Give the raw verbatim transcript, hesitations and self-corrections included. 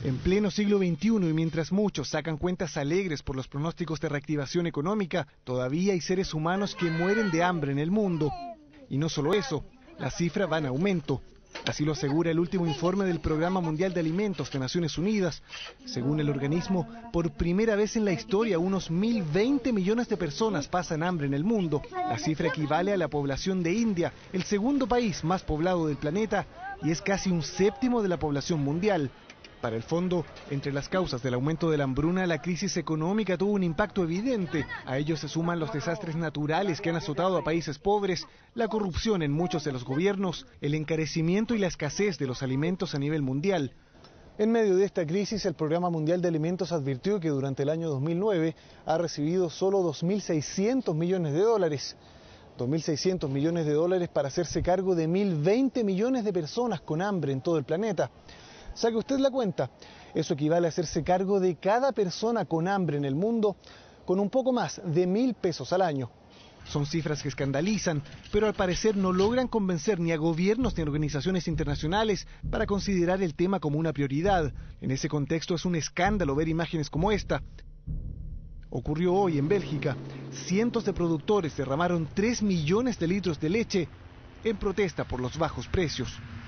En pleno siglo veintiuno y mientras muchos sacan cuentas alegres por los pronósticos de reactivación económica, todavía hay seres humanos que mueren de hambre en el mundo. Y no solo eso, la cifra va en aumento. Así lo asegura el último informe del Programa Mundial de Alimentos de Naciones Unidas. Según el organismo, por primera vez en la historia, unos mil veinte millones de personas pasan hambre en el mundo. La cifra equivale a la población de India, el segundo país más poblado del planeta, y es casi un séptimo de la población mundial. Para el fondo, entre las causas del aumento de la hambruna, la crisis económica tuvo un impacto evidente. A ello se suman los desastres naturales que han azotado a países pobres, la corrupción en muchos de los gobiernos, el encarecimiento y la escasez de los alimentos a nivel mundial. En medio de esta crisis, el Programa Mundial de Alimentos advirtió que durante el año dos mil nueve ha recibido solo dos mil seiscientos millones de dólares. dos mil seiscientos millones de dólares para hacerse cargo de mil veinte millones de personas con hambre en todo el planeta. Saque usted la cuenta, eso equivale a hacerse cargo de cada persona con hambre en el mundo con un poco más de mil pesos al año. Son cifras que escandalizan, pero al parecer no logran convencer ni a gobiernos ni a organizaciones internacionales para considerar el tema como una prioridad. En ese contexto es un escándalo ver imágenes como esta. Ocurrió hoy en Bélgica. Cientos de productores derramaron tres millones de litros de leche en protesta por los bajos precios.